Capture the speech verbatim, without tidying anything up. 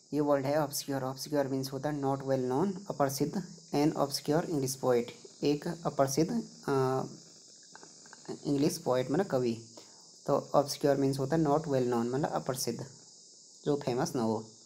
ये वर्ड है obscure. Obscure means होता है नॉट वेल नोन, अप्रसिद्ध। एन ऑब्सक्योर इंग्लिश पोइट, एक अप्रसिद्ध इंग्लिश पोइट मतलब कवि। तो ऑब्सक्योर मीन्स होता है नॉट वेल नोन मतलब अप्रसिद्ध, जो फेमस ना हो।